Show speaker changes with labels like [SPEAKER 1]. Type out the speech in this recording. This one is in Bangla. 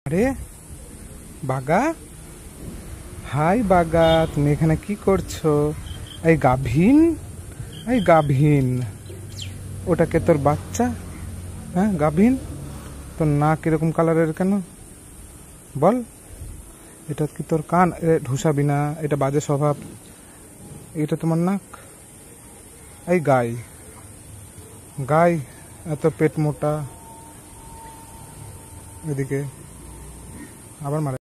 [SPEAKER 1] আরে বাগা, হাই বাগা, তুমি এখানে কি করছো? এই গাভিন, এই গাভিন, ওটাকে তোর বাচ্চা? হ্যাঁ গাভিন, তোর নাক এরকম কালারের কেন বল? এটা কি তোর কান? ঢুসাবি না, এটা বাজে স্বভাব। এটা তোমার নাক? এই গাই, গাই এত পেট মোটা, এদিকে আবার মারে।